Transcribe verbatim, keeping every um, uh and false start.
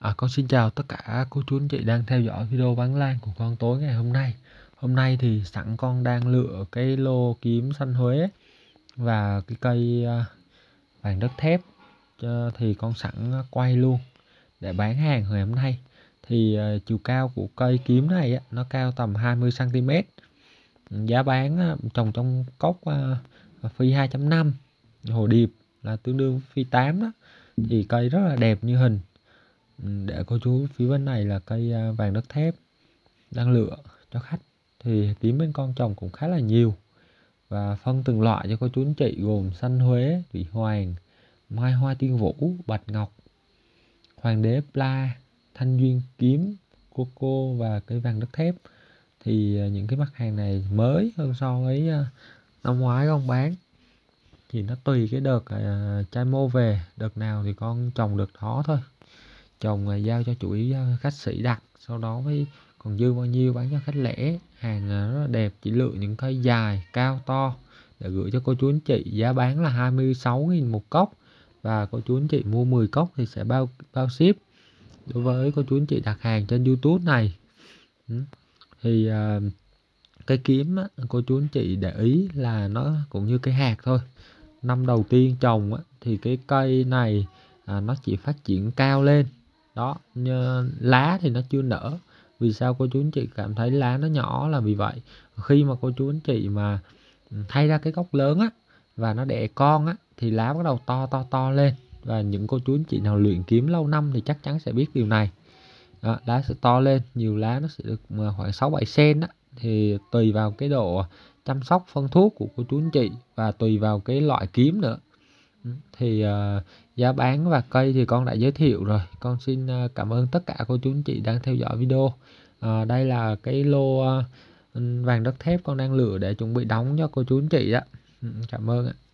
À, con xin chào tất cả cô chú anh chị đang theo dõi video bán lan của con tối ngày hôm nay. Hôm nay thì sẵn con đang lựa cái lô kiếm xanh Huế và cái cây à, vàng đất thép, cho thì con sẵn quay luôn để bán hàng ngày hôm nay. Thì à, chiều cao của cây kiếm này á, nó cao tầm hai mươi xăng ti mét. Giá bán á, trồng trong cốc à, phi hai chấm năm, hồ điệp là tương đương phi tám đó. Thì cây rất là đẹp như hình. Để cô chú phía bên này là cây à, vàng đất thép đang lựa cho khách. Thì kiếm bên con trồng cũng khá là nhiều và phân từng loại cho cô chú anh chị, gồm xanh Huế, Thủy Hoàng, Mai Hoa Tiên Vũ, Bạch Ngọc, Hoàng đế Pla, Thanh Duyên kiếm, Coco và cây vàng đất thép. Thì à, những cái mặt hàng này mới hơn so với à, năm ngoái con bán. Thì nó tùy cái đợt à, trai mô về, đợt nào thì con trồng được đó thôi. Trồng à, giao cho chủ ý à, khách sĩ đặt, sau đó với còn dư bao nhiêu bán cho khách lẻ. Hàng à, rất là đẹp, chỉ lựa những cây dài cao to để gửi cho cô chú anh chị. Giá bán là hai mươi sáu nghìn một cốc, và cô chú anh chị mua mười cốc thì sẽ bao bao ship đối với cô chú anh chị đặt hàng trên YouTube này. Ừ. Thì à, cây kiếm á, cô chú anh chị để ý là nó cũng như cây hạt thôi. Năm đầu tiên trồng á, thì cái cây này à, nó chỉ phát triển cao lên đó, như lá thì nó chưa nở. Vì sao cô chú anh chị cảm thấy lá nó nhỏ là vì vậy. Khi mà cô chú anh chị mà thay ra cái gốc lớn á và nó đẻ con á thì lá bắt đầu to to to lên. Và những cô chú anh chị nào luyện kiếm lâu năm thì chắc chắn sẽ biết điều này. Đó, lá sẽ to lên, nhiều lá nó sẽ được khoảng sáu bảy sen á. Thì tùy vào cái độ chăm sóc phân thuốc của cô chú anh chị và tùy vào cái loại kiếm nữa. Thì uh, giá bán và cây thì con đã giới thiệu rồi. Con xin uh, cảm ơn tất cả cô chú anh chị đang theo dõi video. Uh, đây là cái lô uh, vàng đất thép con đang lựa để chuẩn bị đóng cho cô chú anh chị đó. Cảm ơn ạ.